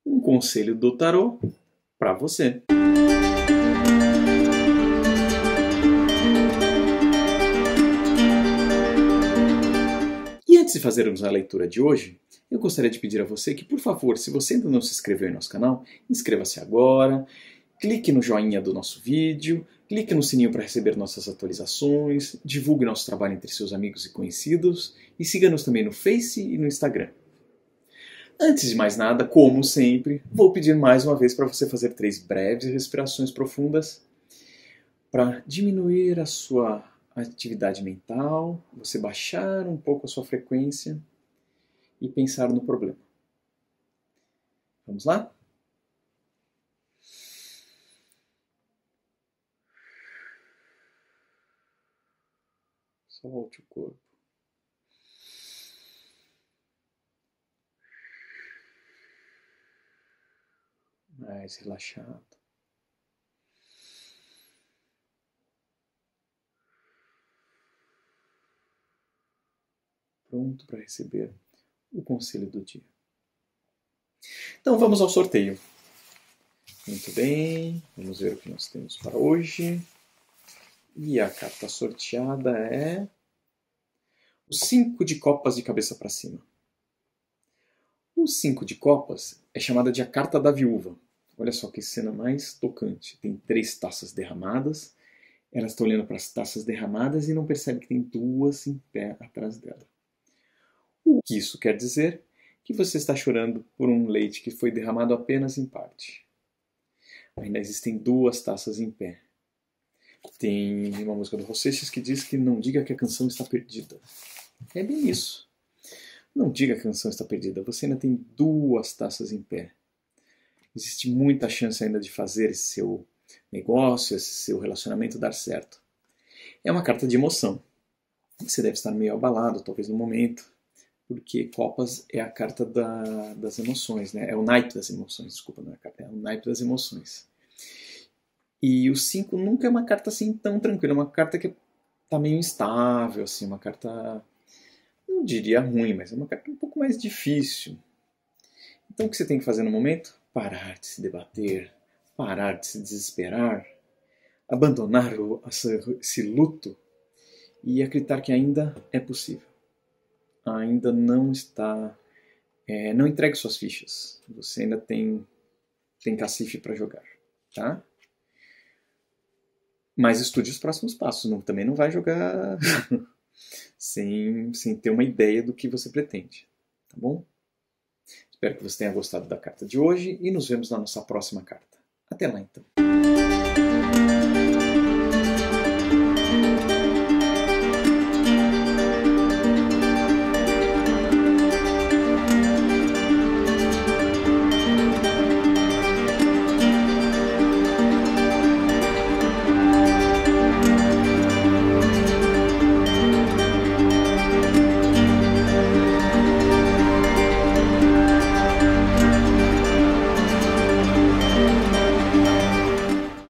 Um conselho do tarô para você. E antes de fazermos a leitura de hoje, eu gostaria de pedir a você que, por favor, se você ainda não se inscreveu em nosso canal, inscreva-se agora, clique no joinha do nosso vídeo, clique no sininho para receber nossas atualizações, divulgue nosso trabalho entre seus amigos e conhecidos e siga-nos também no Face e no Instagram. Antes de mais nada, como sempre, vou pedir mais uma vez para você fazer 3 breves respirações profundas para diminuir a sua atividade mental, você baixar um pouco a sua frequência e pensar no problema. Vamos lá? Solte o corpo. Mais relaxado. Pronto para receber o conselho do dia. Então vamos ao sorteio. Muito bem, vamos ver o que nós temos para hoje. E a carta sorteada é o 5 de copas de cabeça para cima. O 5 de copas é chamada de a carta da viúva. Olha só que cena mais tocante. Tem 3 taças derramadas. Ela está olhando para as taças derramadas e não percebe que tem 2 em pé atrás dela. O que isso quer dizer? Que você está chorando por um leite que foi derramado apenas em parte. Ainda existem 2 taças em pé. Tem uma música do Rosseixas que diz que não diga que a canção está perdida. É bem isso. Não diga que a canção está perdida. Você ainda tem 2 taças em pé. Existe muita chance ainda de fazer esse seu negócio, esse seu relacionamento dar certo. É uma carta de emoção. Você deve estar meio abalado, talvez no momento, porque copas é a carta das emoções, né? É o naipe das emoções, desculpa, não é a carta, é o naipe das emoções. E o 5 nunca é uma carta assim tão tranquila, é uma carta que está meio instável, assim, uma carta, não diria ruim, mas é uma carta um pouco mais difícil. Então o que você tem que fazer no momento? Parar de se debater, parar de se desesperar, abandonar esse luto e acreditar que ainda é possível. Ainda não está... não entregue suas fichas. Você ainda tem cacife para jogar, tá? Mas estude os próximos passos. Também não vai jogar sem ter uma ideia do que você pretende, tá bom? Espero que você tenha gostado da carta de hoje e nos vemos na nossa próxima carta. Até lá, então.